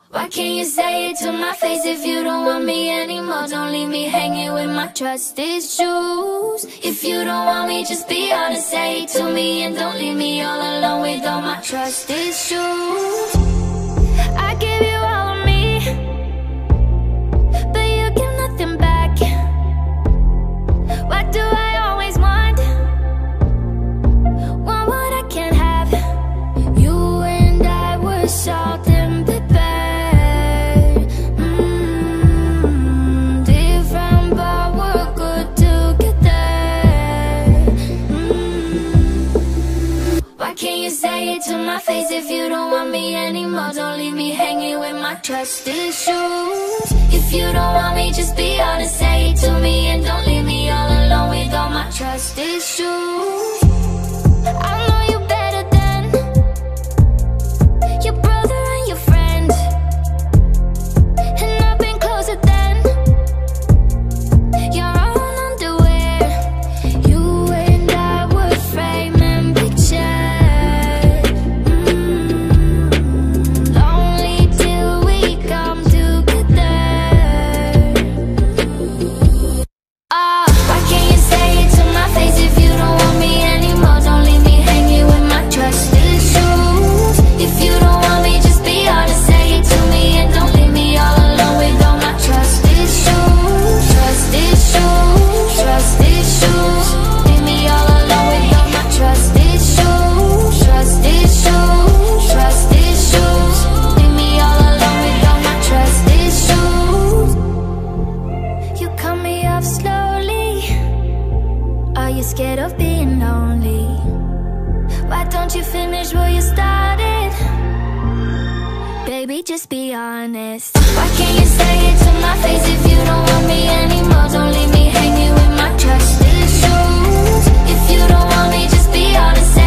Why can't you say it to my face if you don't want me anymore? Don't leave me hanging with my trusted shoes. If you don't want me, just be honest, say it to me, and don't leave me all alone with all my trusted shoes. I give you all of me, but you give nothing back. Why do I always want what I can't have? You and I were salt and pepper. Different but we're good together. Why can't you say it to my face if you don't want me anymore? Don't leave me hanging with my trusted shoes. If you don't want me, just be honest, say it to me, and don't leave me all alone with all my trusted shoes. I know you better than your brother and your friend, and I've been closer than your own underwear. You and I were framing pictures, lonely till we come together. Why can't you say it to my face if you don't want me anymore? Don't leave me hanging with my trusted shoes. If you don't want me, just be honest, say it to me, and don't leave me all alone with all my trusted shoes. Trusted shoes, trusted shoes. Leave me all alone with all my trusted shoes. Trusted shoes, trusted shoes. Leave me all alone with all my trusted shoes. You cut me off slowly. Are you scared of being lonely? Why don't you finish what you started? Baby, just be honest. Why can't you say it to my face if you don't want me anymore? Don't leave me hanging with my trusted shoes. If you don't want me, just be honest,